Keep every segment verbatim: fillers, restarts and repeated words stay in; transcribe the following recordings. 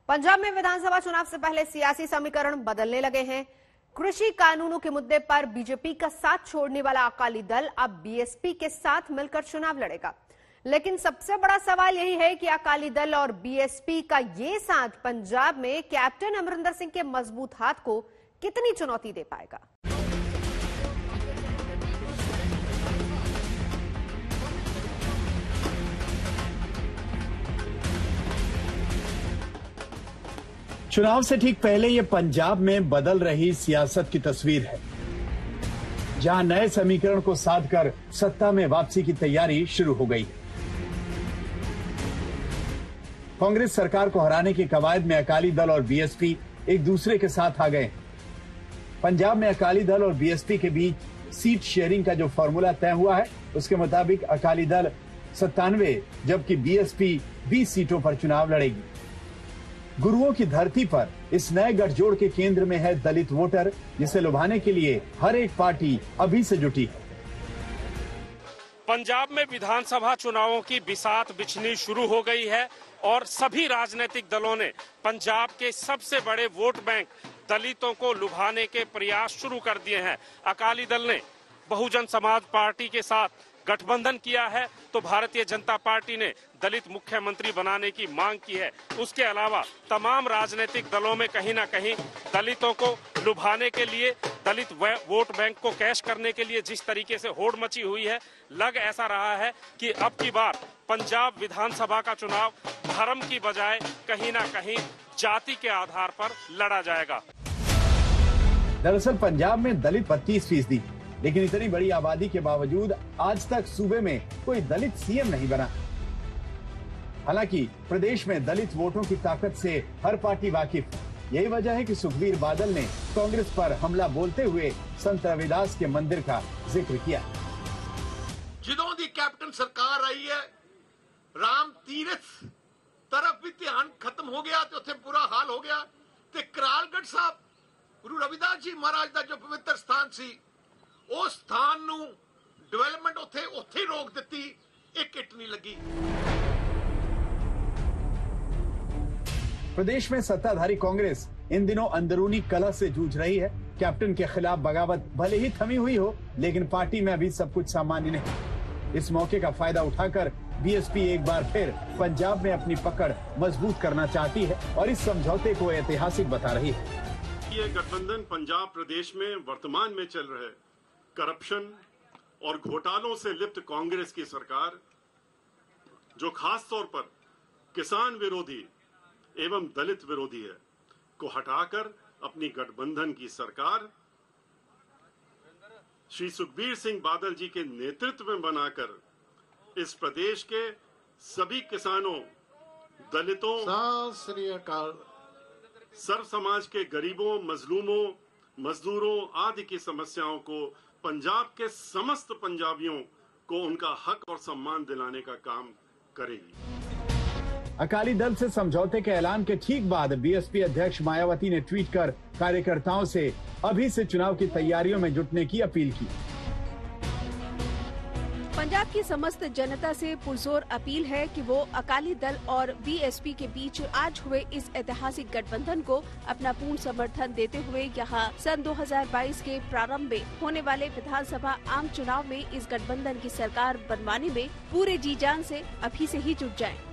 पंजाब में विधानसभा चुनाव से पहले सियासी समीकरण बदलने लगे हैं। कृषि कानूनों के मुद्दे पर बीजेपी का साथ छोड़ने वाला अकाली दल अब बीएसपी के साथ मिलकर चुनाव लड़ेगा। लेकिन सबसे बड़ा सवाल यही है कि अकाली दल और बीएसपी का ये साथ पंजाब में कैप्टन अमरिंदर सिंह के मजबूत हाथ को कितनी चुनौती दे पाएगा। चुनाव से ठीक पहले ये पंजाब में बदल रही सियासत की तस्वीर है, जहां नए समीकरण को साध कर सत्ता में वापसी की तैयारी शुरू हो गई है। कांग्रेस सरकार को हराने की कवायद में अकाली दल और बीएसपी एक दूसरे के साथ आ गए। पंजाब में अकाली दल और बीएसपी के बीच सीट शेयरिंग का जो फॉर्मूला तय हुआ है, उसके मुताबिक अकाली दल सत्तानवे जबकि बीएसपी बीस सीटों पर चुनाव लड़ेगी। गुरुओं की धरती पर इस नए गठजोड़ के केंद्र में है दलित वोटर, जिसे लुभाने के लिए हर एक पार्टी अभी से जुटी है। पंजाब में विधानसभा चुनावों की बिसात बिछनी शुरू हो गई है और सभी राजनीतिक दलों ने पंजाब के सबसे बड़े वोट बैंक दलितों को लुभाने के प्रयास शुरू कर दिए हैं। अकाली दल ने बहुजन समाज पार्टी के साथ गठबंधन किया है तो भारतीय जनता पार्टी ने दलित मुख्यमंत्री बनाने की मांग की है। उसके अलावा तमाम राजनीतिक दलों में कहीं ना कहीं दलितों को लुभाने के लिए, दलित वोट बैंक को कैश करने के लिए जिस तरीके से होड़ मची हुई है, लग ऐसा रहा है कि अब की बार पंजाब विधानसभा का चुनाव धर्म की बजाय कहीं ना कहीं जाति के आधार पर लड़ा जाएगा। दरअसल पंजाब में दलित पच्चीस फीसदी, लेकिन इतनी बड़ी आबादी के बावजूद आज तक सूबे में कोई दलित सीएम नहीं बना। हालांकि प्रदेश में दलित वोटों की ताकत से हर पार्टी वाकिफ है। यही वजह है कि सुखबीर बादल ने कांग्रेस पर हमला बोलते हुए संत रविदास के मंदिर का जिक्र किया। ਜਦੋਂ ਦੀ कैप्टन सरकार आई है, राम तीरथ तरफ भी ध्यान खत्म हो गया तो उत्थे बुरा हाल हो गया ते करालगढ़ साहब गुरु रविदास जी महाराज का जो पवित्र स्थान सी, उस स्थान नू डेवलपमेंट उत्थे उत्थे रोक दिती, एक किट नहीं लगी। प्रदेश में सत्ताधारी कांग्रेस इन दिनों अंदरूनी कलह से जूझ रही है। कैप्टन के खिलाफ बगावत भले ही थमी हुई हो, लेकिन पार्टी में अभी सब कुछ सामान्य नहीं। इस मौके का फायदा उठाकर बीएसपी एक बार फिर पंजाब में अपनी पकड़ मजबूत करना चाहती है और इस समझौते को ऐतिहासिक बता रही है। ये गठबंधन पंजाब प्रदेश में वर्तमान में चल रहे करप्शन और घोटालों से लिप्त कांग्रेस की सरकार, जो खास तौर पर किसान विरोधी एवं दलित विरोधी है, को हटाकर अपनी गठबंधन की सरकार श्री सुखबीर सिंह बादल जी के नेतृत्व में बनाकर इस प्रदेश के सभी किसानों, दलितों, सर्व समाज के गरीबों, मजलूमों, मजदूरों आदि की समस्याओं को, पंजाब के समस्त पंजाबियों को उनका हक और सम्मान दिलाने का काम करेगी। अकाली दल से समझौते के ऐलान के ठीक बाद बीएसपी अध्यक्ष मायावती ने ट्वीट कर कार्यकर्ताओं से अभी से चुनाव की तैयारियों में जुटने की अपील की। पंजाब की समस्त जनता से पुरजोर अपील है कि वो अकाली दल और बीएसपी के बीच आज हुए इस ऐतिहासिक गठबंधन को अपना पूर्ण समर्थन देते हुए यहां सन दो हज़ार बाईस के प्रारंभ में होने वाले विधानसभा आम चुनाव में इस गठबंधन की सरकार बनवाने में पूरे जी जान से अभी से ही जुट जाएं।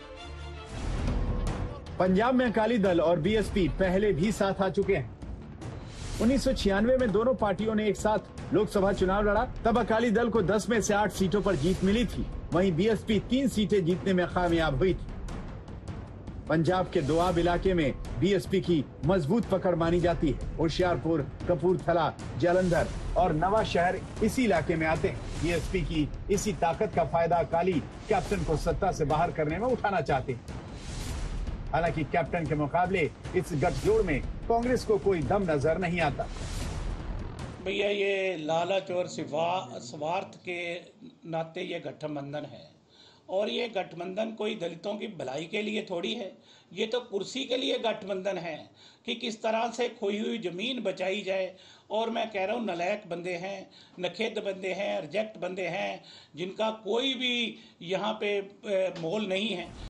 पंजाब में अकाली दल और बीएसपी पहले भी साथ आ चुके हैं। उन्नीस सौ छियानवे में दोनों पार्टियों ने एक साथ लोकसभा चुनाव लड़ा। तब अकाली दल को दस में से आठ सीटों पर जीत मिली थी, वहीं बीएसपी तीन सीटें जीतने में कामयाब हुई थी। पंजाब के दोआब इलाके में बीएसपी की मजबूत पकड़ मानी जाती है। होशियारपुर, कपूरथला, जालंधर और नवा शहर इसी इलाके में आते हैं। बीएसपी की इसी ताकत का फायदा अकाली कैप्टन को सत्ता से बाहर करने में उठाना चाहते हैं। हालांकि कैप्टन के मुकाबले इस गठजोड़ में कांग्रेस को कोई दम नजर नहीं आता। भैया ये लालच और स्वार्थ के नाते ये गठबंधन है और ये गठबंधन कोई दलितों की भलाई के लिए थोड़ी है, ये तो कुर्सी के लिए गठबंधन है कि किस तरह से खोई हुई जमीन बचाई जाए। और मैं कह रहा हूँ नलायक बंदे हैं, नखेद बंदे हैं, रिजेक्ट बंदे हैं, जिनका कोई भी यहाँ पे मोल नहीं है।